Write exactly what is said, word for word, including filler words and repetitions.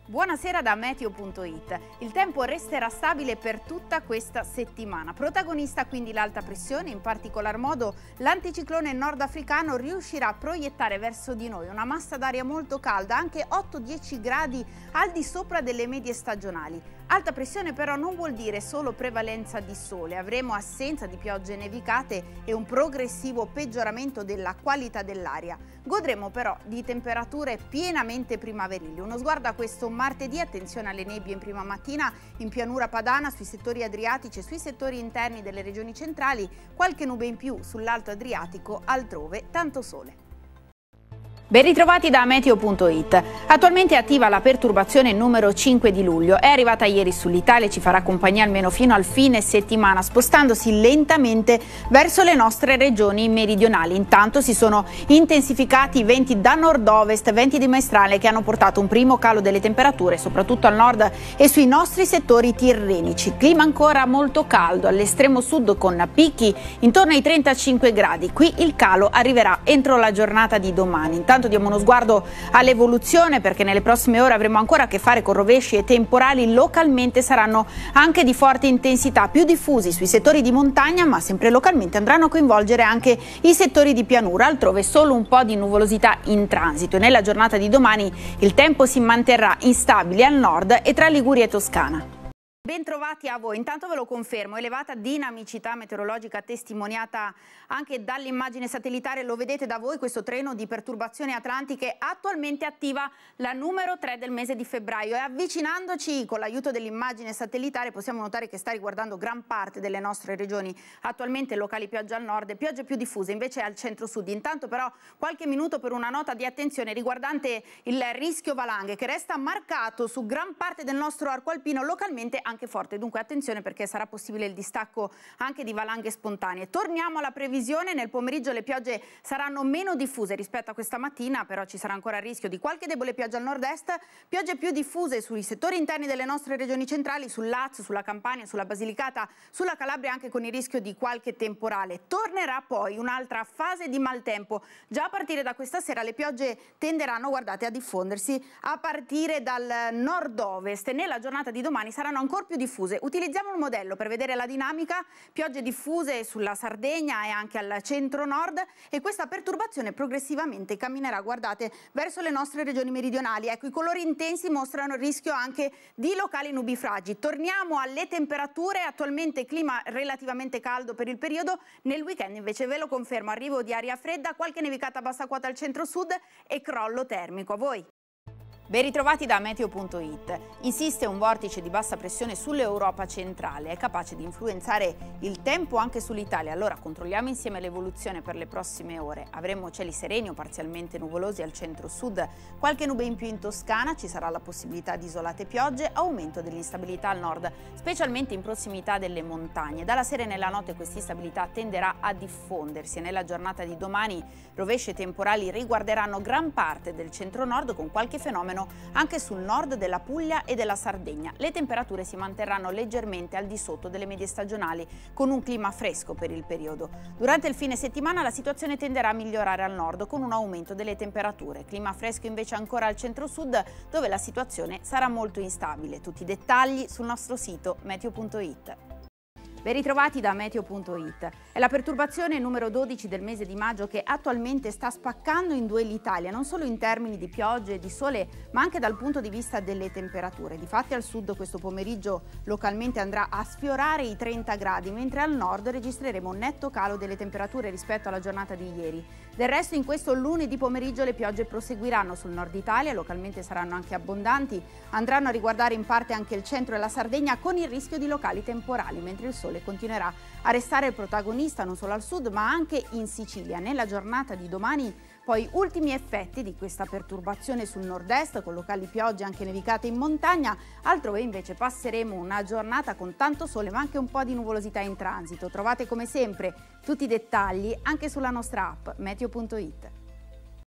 Buonasera da Meteo punto it. Il tempo resterà stabile per tutta questa settimana. Protagonista quindi l'alta pressione, in particolar modo l'anticiclone nordafricano riuscirà a proiettare verso di noi una massa d'aria molto calda, anche otto dieci gradi al di sopra delle medie stagionali. Alta pressione però non vuol dire solo prevalenza di sole, avremo assenza di piogge nevicate e un progressivo peggioramento della qualità dell'aria. Godremo però di temperature pienamente primaverili. Uno sguardo a questo martedì, attenzione alle nebbie in prima mattina in pianura padana, sui settori adriatici e sui settori interni delle regioni centrali, qualche nube in più sull'alto Adriatico, altrove tanto sole. Ben ritrovati da Meteo punto it. Attualmente è attiva la perturbazione numero cinque di luglio. È arrivata ieri sull'Italia e ci farà compagnia almeno fino al fine settimana, spostandosi lentamente verso le nostre regioni meridionali. Intanto si sono intensificati i venti da nord-ovest, venti di maestrale che hanno portato un primo calo delle temperature, soprattutto al nord e sui nostri settori tirrenici. Clima ancora molto caldo all'estremo sud con picchi intorno ai trentacinque gradi. Qui il calo arriverà entro la giornata di domani. Intanto diamo uno sguardo all'evoluzione, perché nelle prossime ore avremo ancora a che fare con rovesci e temporali. Localmente saranno anche di forte intensità, più diffusi sui settori di montagna, ma sempre localmente andranno a coinvolgere anche i settori di pianura, altrove solo un po' di nuvolosità in transito. E nella giornata di domani il tempo si manterrà instabile al nord e tra Liguria e Toscana. Bentrovati a voi, intanto ve lo confermo, elevata dinamicità meteorologica testimoniata anche dall'immagine satellitare, lo vedete da voi questo treno di perturbazioni atlantiche attualmente attiva la numero tre del mese di febbraio e avvicinandoci con l'aiuto dell'immagine satellitare possiamo notare che sta riguardando gran parte delle nostre regioni, attualmente locali piogge al nord e piogge più diffuse invece al centro-sud. Intanto però qualche minuto per una nota di attenzione riguardante il rischio valanghe che resta marcato su gran parte del nostro arco alpino, localmente anche Anche forte, dunque attenzione perché sarà possibile il distacco anche di valanghe spontanee. Torniamo alla previsione, nel pomeriggio le piogge saranno meno diffuse rispetto a questa mattina, però ci sarà ancora il rischio di qualche debole pioggia al nord-est, piogge più diffuse sui settori interni delle nostre regioni centrali, sul Lazio, sulla Campania, sulla Basilicata, sulla Calabria, anche con il rischio di qualche temporale. Tornerà poi un'altra fase di maltempo, già a partire da questa sera le piogge tenderanno, guardate, a diffondersi a partire dal nord-ovest e nella giornata di domani saranno ancora più diffuse. Utilizziamo un modello per vedere la dinamica, piogge diffuse sulla Sardegna e anche al centro-nord e questa perturbazione progressivamente camminerà, guardate, verso le nostre regioni meridionali. Ecco, i colori intensi mostrano il rischio anche di locali nubifragi. Torniamo alle temperature, attualmente clima relativamente caldo per il periodo, nel weekend invece ve lo confermo, arrivo di aria fredda, qualche nevicata a bassa quota al centro-sud e crollo termico. A voi! Ben ritrovati da Meteo punto it. Insiste un vortice di bassa pressione sull'Europa centrale, è capace di influenzare il tempo anche sull'Italia. Allora controlliamo insieme l'evoluzione per le prossime ore. Avremo cieli sereni o parzialmente nuvolosi al centro-sud, qualche nube in più in Toscana, ci sarà la possibilità di isolate piogge, aumento dell'instabilità al nord, specialmente in prossimità delle montagne. Dalla sera e nella notte questa instabilità tenderà a diffondersi e nella giornata di domani rovesci e temporali riguarderanno gran parte del centro-nord con qualche fenomeno anche sul nord della Puglia e della Sardegna. Le temperature si manterranno leggermente al di sotto delle medie stagionali con un clima fresco per il periodo. Durante il fine settimana la situazione tenderà a migliorare al nord con un aumento delle temperature. Clima fresco invece ancora al centro-sud dove la situazione sarà molto instabile. Tutti i dettagli sul nostro sito Meteo punto it. Ben ritrovati da Meteo punto it. È la perturbazione numero dodici del mese di maggio che attualmente sta spaccando in due l'Italia, non solo in termini di piogge e di sole, ma anche dal punto di vista delle temperature. Difatti al sud questo pomeriggio localmente andrà a sfiorare i trenta gradi, mentre al nord registreremo un netto calo delle temperature rispetto alla giornata di ieri. Del resto in questo lunedì pomeriggio le piogge proseguiranno sul nord Italia, localmente saranno anche abbondanti, andranno a riguardare in parte anche il centro e la Sardegna con il rischio di locali temporali, mentre il sole continuerà a restare il protagonista non solo al sud ma anche in Sicilia. Nella giornata di domani poi ultimi effetti di questa perturbazione sul nord-est con locali piogge anche nevicate in montagna, altrove invece passeremo una giornata con tanto sole ma anche un po' di nuvolosità in transito. Trovate come sempre tutti i dettagli anche sulla nostra app Meteo punto it.